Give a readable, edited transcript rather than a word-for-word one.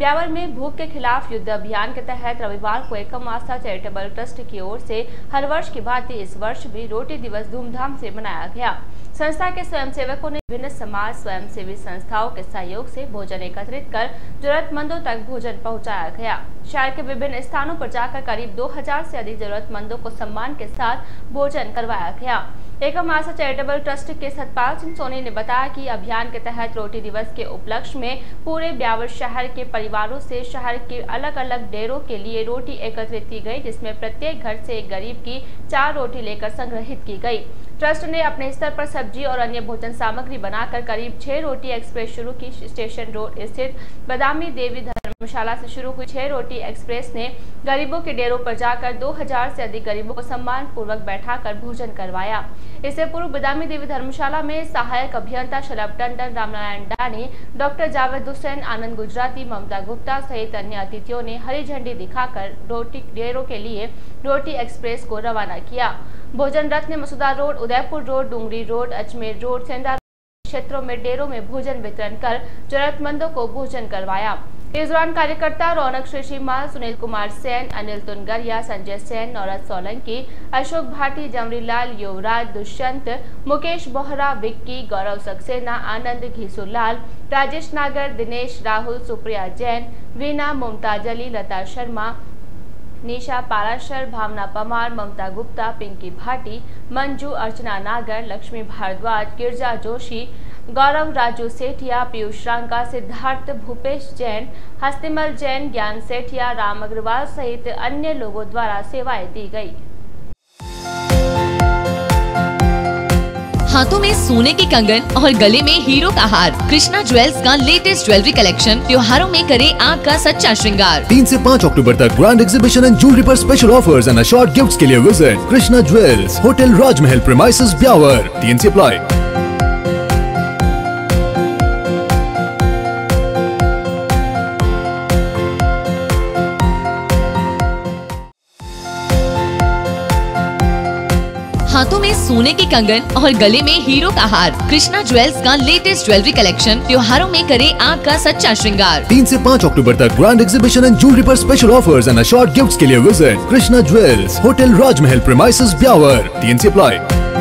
ब्यावर में भूख के खिलाफ युद्ध अभियान के तहत रविवार को एकम आस्था चैरिटेबल ट्रस्ट की ओर से हर वर्ष की भांति इस वर्ष भी रोटी दिवस धूमधाम से मनाया गया। संस्था के स्वयंसेवकों ने विभिन्न समाज स्वयंसेवी संस्थाओं के सहयोग से भोजन एकत्रित कर जरूरतमंदों तक भोजन पहुंचाया गया। शहर के विभिन्न स्थानों पर जाकर करीब 2000 से अधिक जरूरतमंदों को सम्मान के साथ भोजन करवाया गया। एकम आस्था चैरिटेबल ट्रस्ट के सतपाल सिंह सोनी ने बताया कि अभियान के तहत रोटी दिवस के उपलक्ष्य में पूरे ब्यावर शहर के परिवारों से शहर के अलग अलग डेरों के लिए रोटी एकत्रित की गई, जिसमें प्रत्येक घर से एक गरीब की 4 रोटी लेकर संग्रहित की गई। ट्रस्ट ने अपने स्तर पर सब्जी और अन्य भोजन सामग्री बनाकर करीब 6 रोटी एक्सप्रेस शुरू की। स्टेशन रोड स्थित बदामी देवी धर्मशाला से शुरू हुई 6 रोटी एक्सप्रेस ने गरीबों के डेरों पर जाकर 2000 से अधिक गरीबों को सम्मान पूर्वक बैठाकर भोजन करवाया। इससे पूर्व बदामी देवी धर्मशाला में सहायक अभियंता शलभ टंडन, रामनारायण डानी, डॉक्टर जावेद हुसैन, आनंद गुजराती, ममता गुप्ता सहित अन्य अतिथियों ने हरी झंडी दिखाकर रोटी डेरों के लिए रोटी एक्सप्रेस को रवाना किया। भोजन रथ ने Masuda road, Udaipur road, Dungri road, Ajmer road, Sendha क्षेत्रों में डेरों में भोजन वितरण कर जरूरतमंदों को भोजन करवाया। इस दौरान कार्यकर्ता रौनक श्रीमा, सुनील कुमार सेन, अनिल तुनगरिया, संजय सेन, नौरत सोलंकी, अशोक भाटी, जमरीलाल, युवराज, दुष्यंत, मुकेश बोहरा, विक्की, गौरव सक्सेना, आनंद घीसूलाल, राजेश नागर, दिनेश, राहुल, सुप्रिया जैन, वीना, मुमताज अली, लता शर्मा, निशा पाराशर, भावना पमार, ममता गुप्ता, पिंकी भाटी, मंजू, अर्चना नागर, लक्ष्मी भारद्वाज, गिरजा जोशी, गौरव, राजू सेठिया, पीयूष रांका, सिद्धार्थ, भूपेश जैन, हस्तिमल जैन, ज्ञान सेठिया, राम अग्रवाल सहित अन्य लोगों द्वारा सेवाएं दी गई। हाथों में सोने के कंगन और गले में हीरो का हार। कृष्णा ज्वेल्स का लेटेस्ट ज्वेलरी कलेक्शन त्योहारों में करे आपका सच्चा श्रृंगार। 3 से 5 अक्टूबर तक ग्रैंड एग्जीबिशन एंड ज्वेलरी पर special offers and assured gifts के लिए visit Krishna Jewels, hotel Rajmahal premises, Beawar. 3 से अप्लाई। हाथों में सोने के कंगन और गले में हीरो का हार। कृष्णा ज्वेल्स का लेटेस्ट ज्वेलरी कलेक्शन त्योहारों में करे आपका सच्चा श्रृंगार। 3 से 5 अक्टूबर तक ग्रैंड एग्जीबिशन एंड ज्वेलरी पर special offers and assured gifts के लिए visit Krishna Jewels, hotel Rajmahal premises, Beawar. 3 से अप्लाई।